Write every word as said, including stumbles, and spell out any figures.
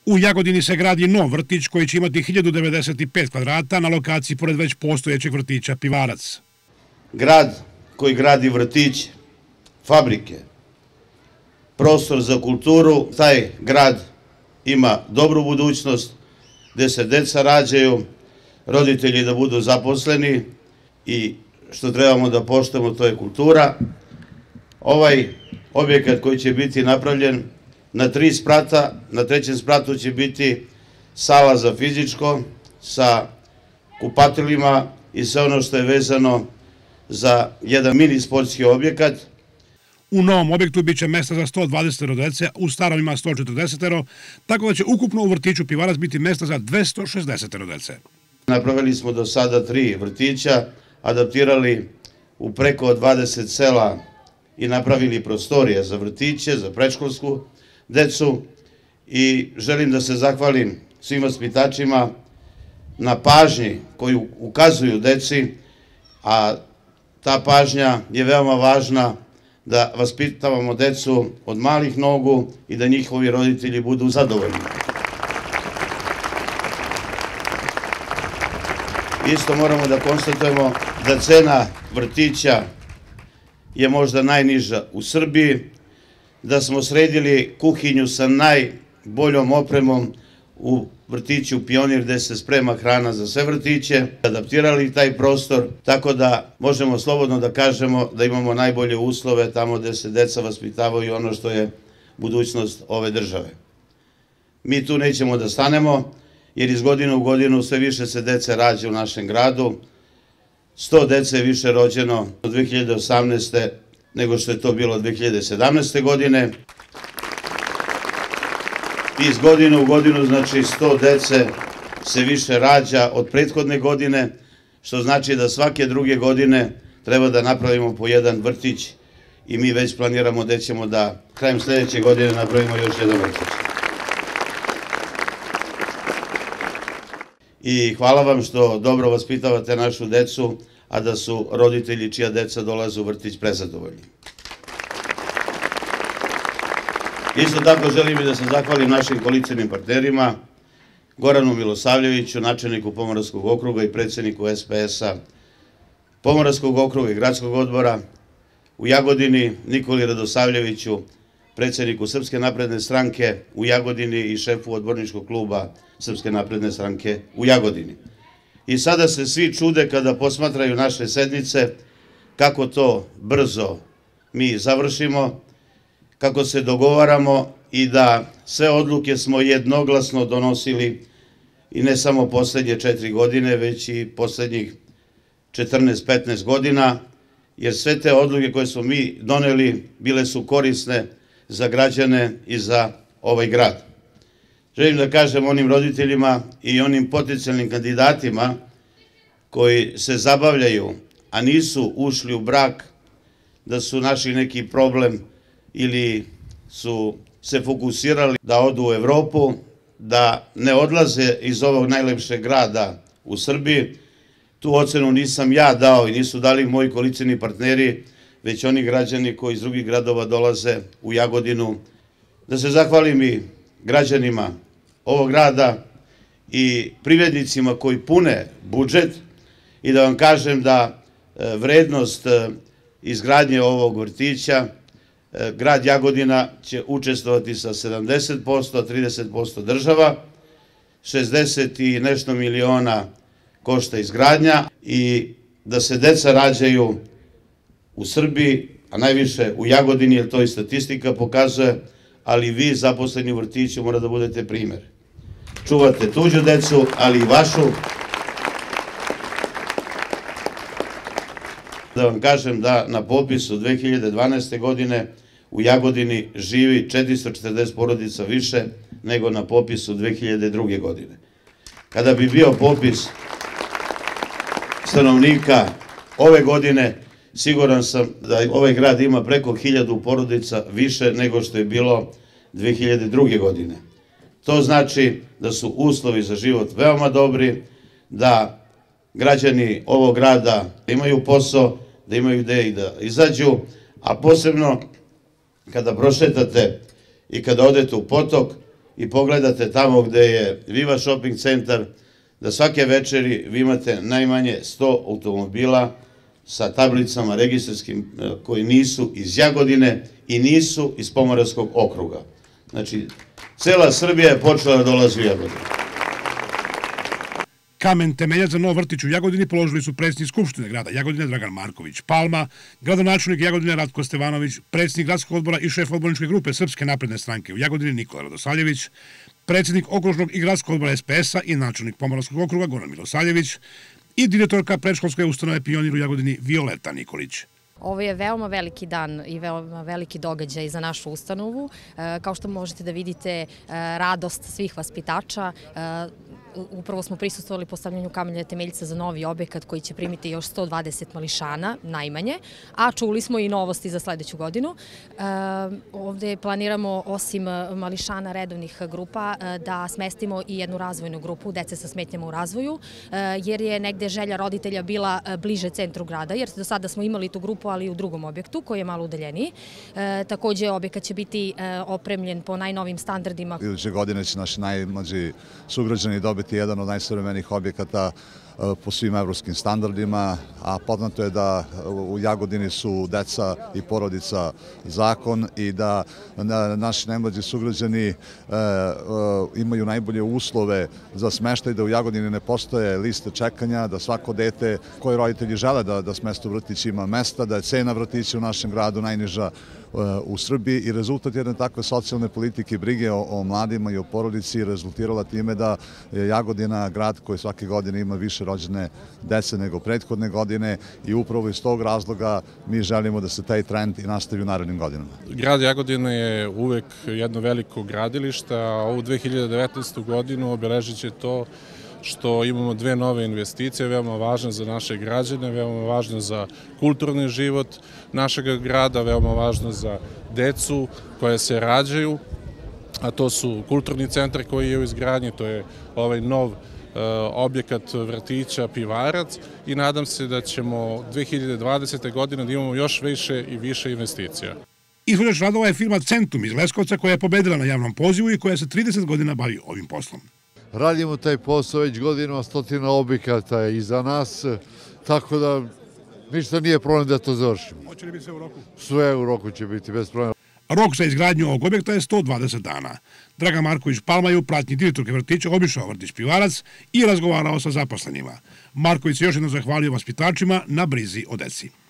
U Jagodini se gradi nov vrtić koji će imati hiljadu devedeset pet kvadrata na lokaciji pored već postojećeg vrtića Pivarac. Grad koji gradi vrtiće, fabrike, prostor za kulturu, taj grad ima dobru budućnost, gde se deca rađaju, roditelji da budu zaposleni i što trebamo da poštujemo, to je kultura. Ovaj objekat koji će biti napravljen na tri sprata, na trećem spratu će biti sala za fizičko sa kupatilima i sve ono što je vezano za jedan mini sportski objekat. U novom objektu biće mesta za sto dvadeset dece, u starom ima sto četrdeset, tako da će ukupno u vrtiću Pivarac biti mesta za dvesta šezdeset dece. Napravili smo do sada tri vrtića, adaptirali u preko dvadeset sela i napravili prostorije za vrtiće, za predškolsku decu i želim da se zahvalim svim vaspitačima na pažnji koju ukazuju deci, a ta pažnja je veoma važna da vaspitavamo decu od malih nogu i da njihovi roditelji budu zadovoljni. Isto moramo da konstatujemo da cena vrtića je možda najniža u Srbiji, da smo sredili kuhinju sa najboljom opremom u vrtiću Pionir gde se sprema hrana za sve vrtiće, adaptirali taj prostor, tako da možemo slobodno da kažemo da imamo najbolje uslove tamo gde se deca vaspitavaju ono što je budućnost ove države. Mi tu nećemo da stanemo, jer iz godine u godinu sve više se dece rađa u našem gradu. sto dece je više rođeno od dve hiljade osamnaeste. nego što je to bilo dve hiljade sedamnaeste. godine. Iz godine u godinu, znači sto dece se više rađa od prethodne godine, što znači da svake druge godine treba da napravimo po jedan vrtić i mi već planiramo da ćemo da krajem sledeće godine napravimo još jedan vrtić. I hvala vam što dobro vaspitavate našu decu, a da su roditelji čija deca dolaze u vrtić prezadovoljni. Isto tako želim i da se zahvalim našim koalicionim partnerima, Goranu Milosavljeviću, načelniku Pomoravskog okruga i predsjedniku S P S-a Pomoravskog okruga i gradskog odbora, u Jagodini Nikoli Radosavljeviću, predsjedniku Srpske napredne stranke u Jagodini i šefu odborničkog kluba Srpske napredne stranke u Jagodini. I sada se svi čude kada posmatraju naše sednice, kako to brzo mi završimo, kako se dogovaramo i da sve odluke smo jednoglasno donosili i ne samo poslednje četiri godine, već i poslednjih četrnaest petnaest godina, jer sve te odluke koje smo mi doneli bile su korisne za građane i za ovaj grad. Želim da kažem onim roditeljima i onim potencijalnim kandidatima koji se zabavljaju, a nisu ušli u brak, da su našli neki problem ili su se fokusirali da odu u Evropu, da ne odlaze iz ovog najlepšeg grada u Srbiji. Tu ocenu nisam ja dao i nisu dali moji koalicioni partneri, već oni građani koji iz drugih gradova dolaze u Jagodinu. Da se zahvalim i građanima ovog grada i privrednicima koji pune budžet i da vam kažem da vrednost izgradnje ovog vrtića grad Jagodina će učestvovati sa sedamdeset posto, a trideset posto država, šezdeset i nešto miliona košta izgradnja i da se deca rađaju u Srbiji, a najviše u Jagodini, jer to i statistika pokazuje, ali vi zaposleni u vrtiću mora da budete primer. Čuvate tuđu decu, ali i vašu. Da vam kažem da na popisu dve hiljade dvanaeste. godine u Jagodini živi četiristo četrdeset porodica više nego na popisu dve hiljade druge. godine. Kada bi bio popis stanovnika ove godine, siguran sam da ovaj grad ima preko hiljadu porodica više nego što je bilo dve hiljade druge. godine. To znači da su uslovi za život veoma dobri, da građani ovog grada imaju posao, da imaju gde i da izađu, a posebno kada prošetate i kada odete u Potok, i pogledate tamo gde je Viva Shopping centar, da svake večeri vi imate najmanje sto automobila sa tablicama registarskim koji nisu iz Jagodine i nisu iz Pomoravskog okruga. Znači, cela Srbija je počela da dolazi u Jagodinu. Kamen temeljac za nov vrtić u Jagodini položili su predsjednik Skupštine grada Jagodine Dragan Marković Palma, gradonačelnik Jagodine Ratko Stevanović, predsjednik gradskog odbora i šef odborničke grupe Srpske napredne stranke u Jagodini Nikola Radosavljević, predsjednik okružnog i gradskog odbora S P S-a i načelnik Pomoravskog okruga Goran Milosavljević i direktorka predškolske ustanove Pionir u Jagodini Violeta Nikolić. Ovo je veoma veliki dan i veoma veliki događaj za našu ustanovu. Kao što možete da vidite, radost svih vaspitača. Upravo smo prisustvovali postavljanju kamenja temeljca za novi objekat koji će primiti još sto dvadeset mališana, najmanje, a čuli smo i novosti za sledeću godinu. Ovde planiramo, osim mališana redovnih grupa, da smestimo i jednu razvojnu grupu dece sa smetnjama u razvoju, jer je negde želja roditelja bila bliže centru grada, jer do sada smo imali tu grupu, ali u drugom objektu koji je malo udaljeniji. Takođe, objekat će biti opremljen po najnovim standardima. Iduće godine će naši najmlađi sugrađani dobiti jedan od najsavremenijih objekata po svim evropskim standardima, a poznato je da u Jagodini su deca i porodica zakon i da naši najmlađi sugrađani imaju najbolje uslove za smeštaj, da u Jagodini ne postoje liste čekanja, da svako dete koje roditelji žele da smeste u vrtić ima mesta, da je cena vrtića u našem gradu najniža u Srbiji i rezultat jedne takve socijalne politike i brige o mladima i o porodici rezultirala time da je Jagodina grad koji svake godine ima više rođene dece nego prethodne godine i upravo iz tog razloga mi želimo da se taj trend i nastavi u narednim godinama. Grad Jagodina je uvek jedno veliko gradilište, a ovu dve hiljade devetnaestu godinu obeležit će to što imamo dve nove investicije, veoma važne za naše građane, veoma važne za kulturni život našeg grada, veoma važne za decu koje se rađaju, a to su kulturni centar koji je u izgradnji, to je ovaj nov objekat vrtića Pivarac i nadam se da ćemo dve hiljade dvadesete. godine da imamo još više i više investicija. Izvođač radova je firma Centum iz Leskovca koja je pobedila na javnom pozivu i koja se trideset godina bavi ovim poslom. Radimo taj posao već godinama, stotina objekata je iza nas, tako da ništa nije problem da to završimo. Hoće li biti sve u roku? Sve u roku će biti, bez problema. Rok za izgradnju ovog objekta je sto dvadeset dana. Dragan Marković Palma je u pratnji direktorke vrtića obišao vrtić Pivarac i razgovarao sa zaposlenima. Marković se još jednom zahvalio vaspitačima na brizi o deci.